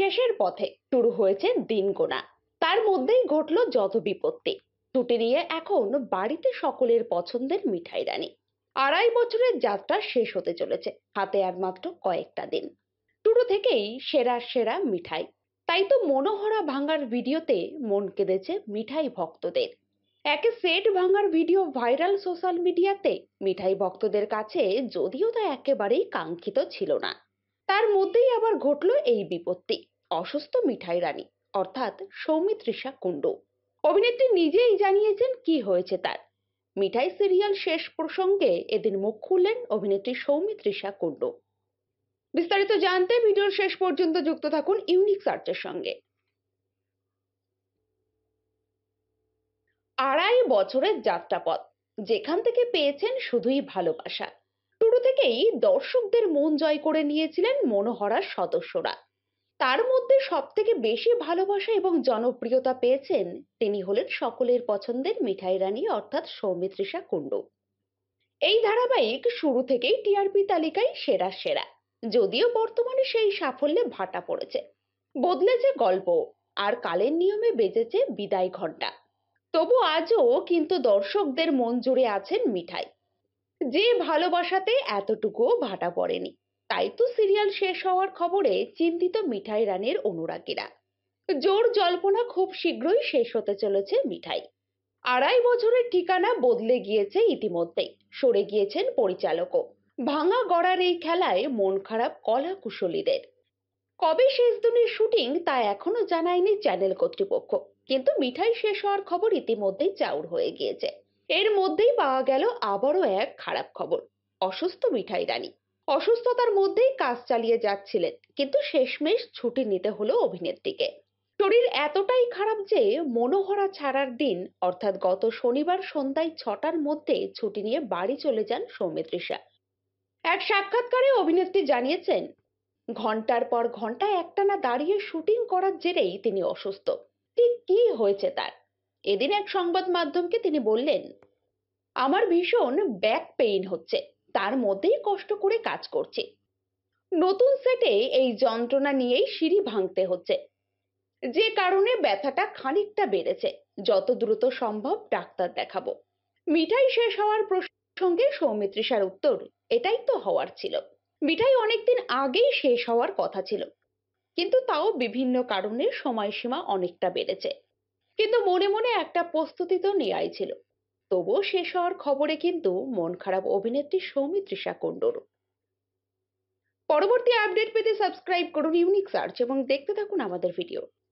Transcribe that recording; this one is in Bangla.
শেষের পথে শুরু হয়েছে দিন গোনা। তার মধ্যেই ঘটলো যত বিপত্তি। ছুটি নিয়ে এখন বাড়িতে সকলের পছন্দের মিঠাই রানী। 2.5 বছরের যাত্রা শেষ হতে চলেছে, হাতে আর মাত্র কয়েকটা দিন। শুরু থেকেই সেরা সেরা মিঠাই, তাই তো মনোহরা ভাঙার ভিডিওতে মন কেঁদেছে মিঠাই ভক্তদের। একে সেট ভাঙার ভিডিও ভাইরাল সোশ্যাল মিডিয়াতে, মিঠাই ভক্তদের কাছে যদিও তা একেবারেই কাঙ্ক্ষিত ছিল না। তার মধ্যেই আবার ঘটল এই বিপত্তি। অসুস্থ মিঠাই রানী অর্থাৎ সৌমিত্রিষা কুণ্ডু। অভিনেত্রী নিজেই জানিয়েছেন কি হয়েছে তার। মিঠাই সিরিয়াল শেষ প্রসঙ্গে এদিন মুখ খুললেন অভিনেত্রী সৌমিত্রিষা কুণ্ডু। বিস্তারিত জানতে ভিডিওর শেষ পর্যন্ত যুক্ত থাকুন ইউনিক সার্চের সঙ্গে। 2.5 বছরের যাত্রাপথ, যেখান থেকে পেয়েছেন শুধুই ভালোবাসা। শুরু থেকেই দর্শকদের মন জয় করে নিয়েছিলেন মনোহরার সদস্যরা। তার মধ্যে সবথেকে বেশি ভালোবাসা এবং জনপ্রিয়তা পেয়েছেন তিনি হলেন সকলের পছন্দের মিঠাই রানী অর্থাৎ সৌমিত্রিষা কুণ্ডু। এই ধারাবাহিক শুরু থেকেই টিআরপি তালিকায় সেরা সেরা, যদিও বর্তমানে সেই সাফল্যে ভাটা পড়েছে। বদলেছে গল্প, আর কালের নিয়মে বেজেছে বিদায় ঘণ্টা। তবু আজও কিন্তু দর্শকদের মন জুড়ে আছেন মিঠাই, যে ভালোবাসাতে এতটুকুও ভাটা পড়েনি। তাই তো সিরিয়াল শেষ হওয়ার খবরে চিন্তিত মিঠাই রানীর অনুরাগীরা। জোর জল্পনা খুব শীঘ্রই শেষ হতে চলেছে মিঠাই। 2.5 বছরের ঠিকানা বদলে গিয়েছে ইতিমধ্যেই, সরে গিয়েছেন পরিচালকও। ভাঙা গড়ার এই খেলায় মন খারাপ কলা কুশলীদের। কবে শেষ দিনের শুটিং তা এখনো জানায়নি চ্যানেল কর্তৃপক্ষ, কিন্তু মিঠাই শেষ হওয়ার খবর ইতিমধ্যেই চাউর হয়ে গিয়েছে। এর মধ্যেই পাওয়া গেল আবারও এক খারাপ খবর। অসুস্থ মিঠাই রানী অসুস্থতার মধ্যেই কাজ চালিয়ে যাচ্ছিলেন, কিন্তু শেষমেশ ছুটি নিতে হলো অভিনেত্রীকে। শরীর এতটাই খারাপ যে মনোহরা ছাড়ার দিন অর্থাৎ গত শনিবার সন্ধ্যায় 6টার মধ্যে ছুটি নিয়ে বাড়ি চলে যান সৌমিত্রিষা। এক সাক্ষাৎকারে অভিনেত্রী জানিয়েছেন, ঘন্টার পর ঘন্টা একটানা দাঁড়িয়ে শুটিং করার জেরেই তিনি অসুস্থ। ঠিক কি হয়েছে তার? এদিন এক সংবাদ মাধ্যমকে তিনি বললেন, আমার ভীষণ ব্যাক পেইন হচ্ছে, তার মধ্যেই কষ্ট করে কাজ করছি। নতুন সেটে এই যন্ত্রণা নিয়েই সিঁড়ি ভাঙতে হচ্ছে, যে কারণে ব্যথাটা খানিকটা বেড়েছে। যত দ্রুত সম্ভব ডাক্তার দেখাবো। মিঠাই শেষ হওয়ার প্রসঙ্গে সৌমিত্রিষার উত্তর, এটাই তো হওয়ার ছিল। মিঠাই অনেকদিন আগেই শেষ হওয়ার কথা ছিল, কিন্তু তাও বিভিন্ন কারণে সময়সীমা অনেকটা বেড়েছে। কিন্তু মনে মনে একটা প্রস্তুতি তো নেওয়াই ছিল। তবুও শেষ হওয়ার খবরে কিন্তু মন খারাপ অভিনেত্রী সৌমিত্রিষা কুণ্ডুর। পরবর্তী আপডেট পেতে সাবস্ক্রাইব করুন ইউনিক সার্চ এবং দেখতে থাকুন আমাদের ভিডিও।